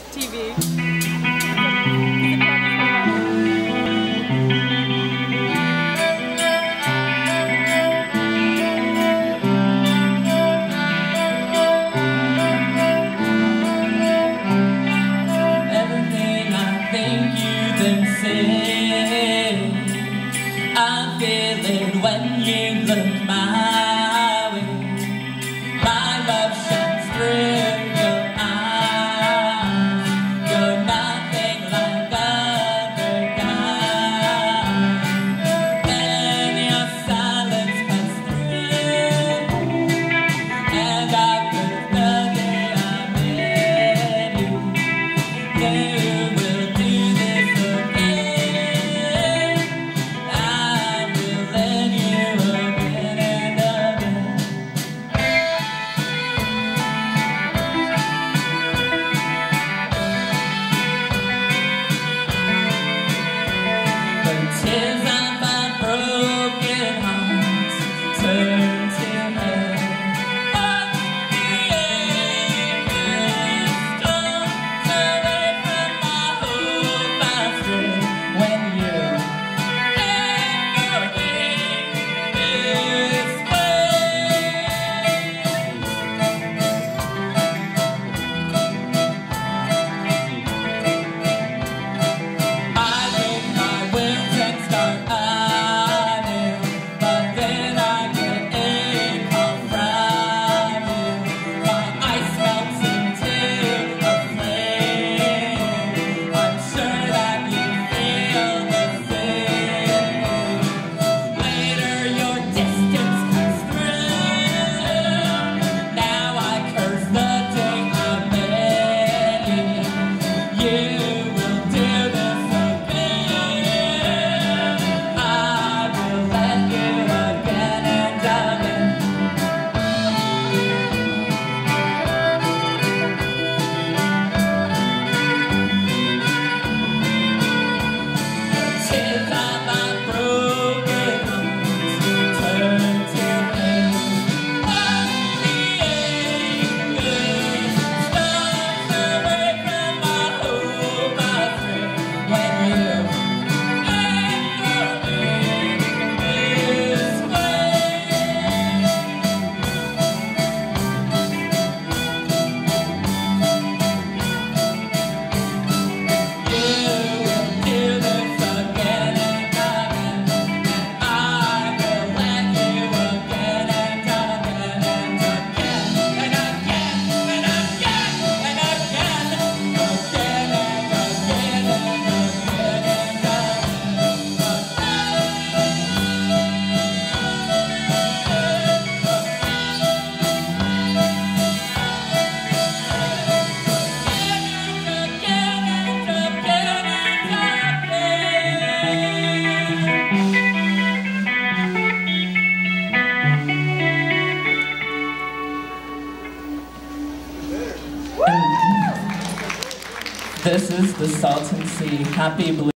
TV. Everything I think you didn't say, I feel it when you look my way. My love shines through your eyes. You're nothing like other guys. And your silence cuts through. And I could the day I met you. You will do this again. I will let you again and again. The tears of my broken heart turn to air. But the angels don't away from my hope I stray when you ain't going this way. I think my wings and start anew, but then I get a call from you. My ice melts into a flame. I'm sure that you feel the same. Later your distance comes through. Now I curse the day I met you. You will do this again. I will let you again and again. Tears of my broken heart turn to pain. But the angels start away from my hope I stray when you ain't going this way. You will do this again and again, and I will let you again and again and again and again and again and again, again and This is the Salton Sea. Happy Blue.